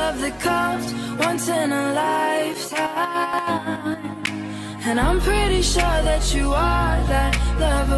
love that comes once in a lifetime. And I'm pretty sure that you are that love